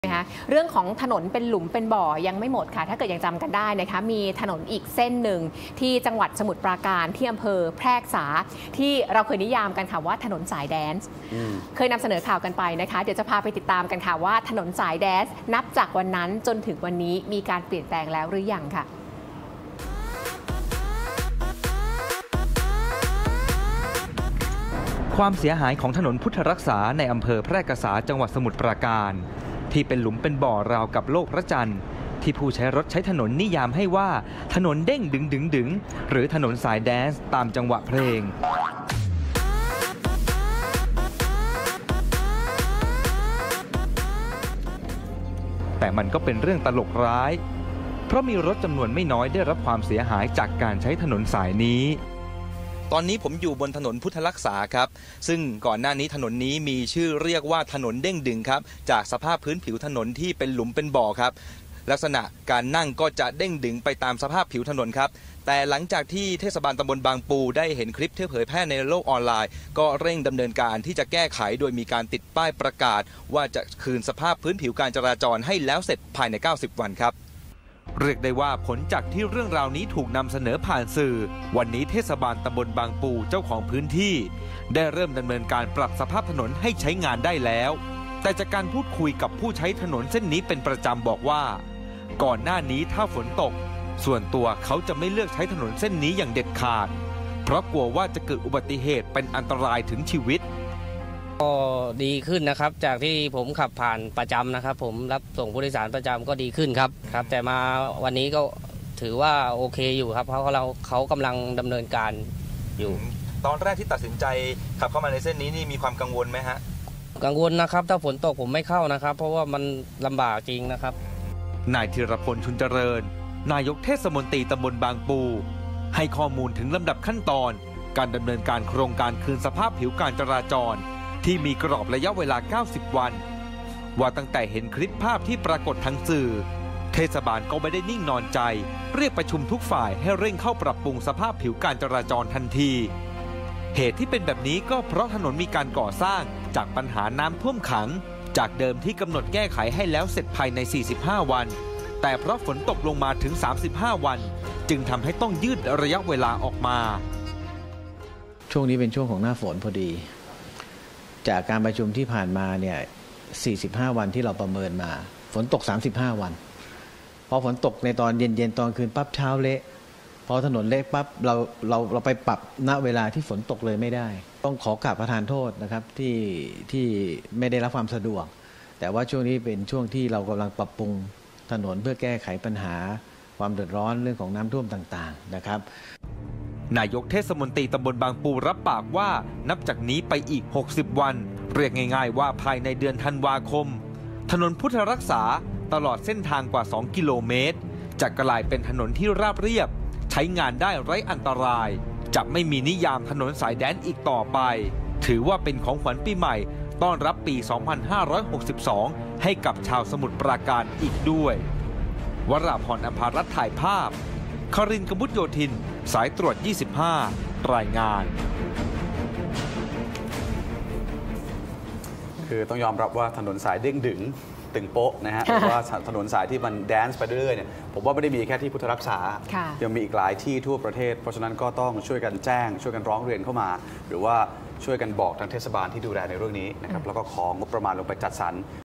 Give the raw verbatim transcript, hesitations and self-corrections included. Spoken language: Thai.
นะคะเรื่องของถนนเป็นหลุมเป็นบ่อยังไม่หมดค่ะถ้าเกิดยังจำกันได้นะคะมีถนนอีกเส้นหนึ่งที่จังหวัดสมุทรปราการที่อำเภอแพร่กษาที่เราเคยนิยามกันค่ะว่าถนนสายแดนซ์เคยนำเสนอข่าวกันไปนะคะเดี๋ยวจะพาไปติดตามกันค่ะว่าถนนสายแดนซ์นับจากวันนั้นจนถึงวันนี้มีการเปลี่ยนแปลงแล้วหรือยังค่ะความเสียหายของถนนพุทธรักษาในอำเภอแพร่กษาจังหวัดสมุทรปราการที่เป็นหลุมเป็นบ่อราวกับโลกพระจันทร์ที่ผู้ใช้รถใช้ถนนนิยามให้ว่าถนนเด้งดึงดึงดึงหรือถนนสายแดนซ์ตามจังหวะเพลงแต่มันก็เป็นเรื่องตลกร้ายเพราะมีรถจำนวนไม่น้อยได้รับความเสียหายจากการใช้ถนนสายนี้ตอนนี้ผมอยู่บนถนนพุทธรักษาครับซึ่งก่อนหน้านี้ถนนนี้มีชื่อเรียกว่าถนนเด้งดึงครับจากสภาพพื้นผิวถนนที่เป็นหลุมเป็นบ่อครับลักษณะการนั่งก็จะเด้งดึงไปตามสภาพผิวถนนครับแต่หลังจากที่เทศบาลตำบลบางปูได้เห็นคลิปที่เผยแพร่ในโลกออนไลน์ก็เร่งดำเนินการที่จะแก้ไขโดยมีการติดป้ายประกาศว่าจะคืนสภาพพื้นผิวการจราจรให้แล้วเสร็จภายในเก้าสิบวันครับเรียกได้ว่าผลจากที่เรื่องราวนี้ถูกนำเสนอผ่านสื่อวันนี้เทศบาลตำบลบางปูเจ้าของพื้นที่ได้เริ่มดำเนินการปรับสภาพถนนให้ใช้งานได้แล้วแต่จากการพูดคุยกับผู้ใช้ถนนเส้นนี้เป็นประจำบอกว่าก่อนหน้านี้ถ้าฝนตกส่วนตัวเขาจะไม่เลือกใช้ถนนเส้นนี้อย่างเด็ดขาดเพราะกลัวว่าจะเกิดอุบัติเหตุเป็นอันตรายถึงชีวิตก็ดีขึ้นนะครับจากที่ผมขับผ่านประจำนะครับผมรับส่งผู้โดยสารประจำก็ดีขึ้นครับครับแต่มาวันนี้ก็ถือว่าโอเคอยู่ครับเพราะเราเขากำลังดำเนินการอยู่ตอนแรกที่ตัดสินใจขับเข้ามาในเส้นนี้นี่มีความกังวลไหมฮะกังวลนะครับถ้าฝนตกผมไม่เข้านะครับเพราะว่ามันลำบากจริงนะครับนายธีรพลชุนเจริญนายกเทศมนตรีตำบลบางปูให้ข้อมูลถึงลำดับขั้นตอนการดำเนินการโครงการคืนสภาพผิวการจราจรที่มีกรอบระยะเวลาเก้าสิบวันว่าตั้งแต่เห็นคลิปภาพที่ปรากฏทางสื่อเทศบาลก็ไม่ได้นิ่งนอนใจเรียกประชุมทุกฝ่ายให้เร่งเข้าปรับปรุงสภาพผิวการจราจรทันทีเหตุที่เป็นแบบนี้ก็เพราะถนนมีการก่อสร้างจากปัญหาน้ำท่วมขังจากเดิมที่กำหนดแก้ไขให้แล้วเสร็จภายในสี่สิบห้าวันแต่เพราะฝนตกลงมาถึงสามสิบห้าวันจึงทำให้ต้องยืดระยะเวลาออกมาช่วงนี้เป็นช่วงของหน้าฝนพอดีจากการประชุมที่ผ่านมาเนี่ยสี่สิบห้าวันที่เราประเมินมาฝนตกสามสิบห้าวันพอฝนตกในตอนเย็นๆตอนคืนปั๊บเช้าเละพอถนนเละปั๊บเราเราเราไปปรับณเวลาที่ฝนตกเลยไม่ได้ต้องขอกราบประทานโทษนะครับที่ที่ไม่ได้รับความสะดวกแต่ว่าช่วงนี้เป็นช่วงที่เรากำลังปรับปรุงถนนเพื่อแก้ไขปัญหาความเดือดร้อนเรื่องของน้ำท่วมต่างๆนะครับนายกเทศมนตรีตำบลบางปูรับปากว่านับจากนี้ไปอีกหกสิบวันเรียกง่ายๆว่าภายในเดือนธันวาคมถนนพุทธรักษาตลอดเส้นทางกว่าสองกิโลเมตรจะกลายเป็นถนนที่ราบเรียบใช้งานได้ไร้อันตรายจะไม่มีนิยามถนนสายแดนอีกต่อไปถือว่าเป็นของขวัญปีใหม่ต้อนรับปี สองพันห้าร้อยหกสิบสอง ให้กับชาวสมุทรปราการอีกด้วยวราพร อภารัตน์ถ่ายภาพครินทร์ กมุษโยธินสายตรวจยี่สิบห้ารายงานคือต้องยอมรับว่าถนนสายเด้งดึงตึงโป๊ะนะฮะหรือว่าถนนสายที่มันแดนซ์ไปเรื่อยๆเนี่ยผมว่าไม่ได้มีแค่ที่พุทธรักษายังมีอีกหลายที่ทั่วประเทศเพราะฉะนั้นก็ต้องช่วยกันแจ้งช่วยกันร้องเรียนเข้ามาหรือว่าช่วยกันบอกทางเทศบาลที่ดูแลในเรื่องนี้นะครับแล้วก็ของงบประมาณลงไปจัดสรร